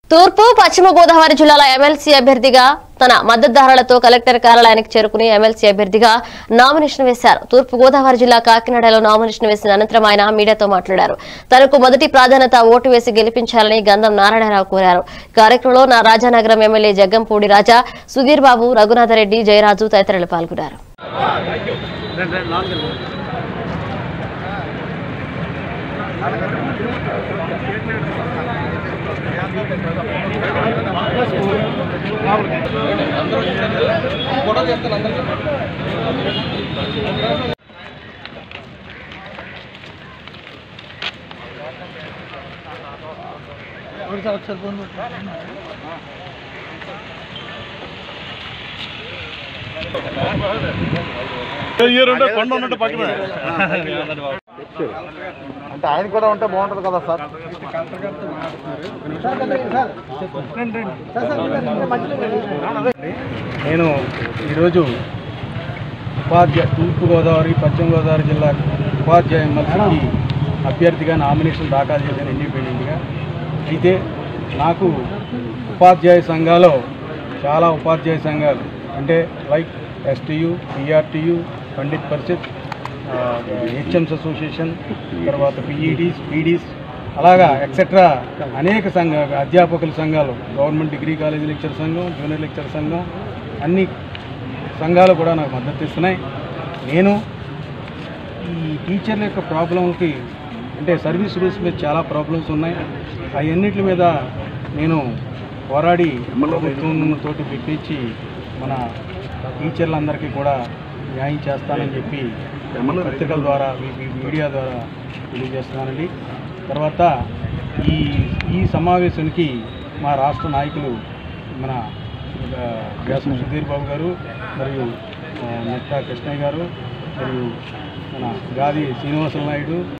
తూర్పు పశ్చిమ గోదావరి జిల్లాల ఎమ్మెల్సీ అభ్యర్థిగా తన మద్దతుదారులతో కలెక్టర్ కార్యాలయానికి చేరుకుని ఎమ్మెల్సీ అభ్యర్థిగా నామినేషన్ వేశారు. తూర్పు గోదావరి జిల్లా కాకినాడలో నామినేషన్ వేసిన అనంతరం ఆయన మీడియాతో మాట్లాడారు. తనకు మొదటి ప్రాధాన్యత ఓటు వేసి గెలిపించాలని గంధం నారాయణరావు కోరారు. కార్యక్రమంలో రాజానగరం ఎమ్మెల్యే జగ్గంపూడి రాజా, సుధీర్ బాబు, రఘునాథరెడ్డి, జయరాజు తదితరులు పాల్గొన్నారు. అంటే ఆయన కూడా ఉంటే బాగుంటుంది కదా సార్. నేను ఈరోజు తూర్పు గోదావరి పశ్చిమ గోదావరి జిల్లా ఉపాధ్యాయ ఎమ్మెల్సీకి అభ్యర్థిగా నామినేషన్ దాఖలు చేశాను ఇండిపెండెంట్గా. అయితే నాకు ఉపాధ్యాయ సంఘాలు చాలా ఉపాధ్యాయ సంఘాలు అంటే like STU, PRTU, Pandit Parishad, HMs association, తర్వాత పిఈడీస్, పీడీస్, అలాగా ఎక్సెట్రా అనేక అధ్యాపకుల సంఘాలు, గవర్నమెంట్ డిగ్రీ కాలేజీ లెక్చర్ సంఘం, జూనియర్ లెక్చర్ సంఘం, అన్ని సంఘాలు కూడా నాకు మద్దతు ఇస్తున్నాయి. నేను ఈ టీచర్ల యొక్క ప్రాబ్లంకి అంటే సర్వీస్ రూల్స్ మీద చాలా ప్రాబ్లమ్స్ ఉన్నాయి. అవన్నిటి మీద నేను పోరాడి ప్రభుత్వంతో పిలిపించి మన టీచర్లందరికీ కూడా న్యాయం చేస్తానని చెప్పి పత్రికల ద్వారా, మీడియా ద్వారా తెలియజేస్తున్నానండి. తర్వాత ఈ సమావేశానికి మా రాష్ట్ర నాయకులు మన వ్యాసం సుధీర్ బాబు గారు, మరియు మెట్టా కృష్ణయ్య గారు, మరియు మన గాది శ్రీనివాస నాయుడు,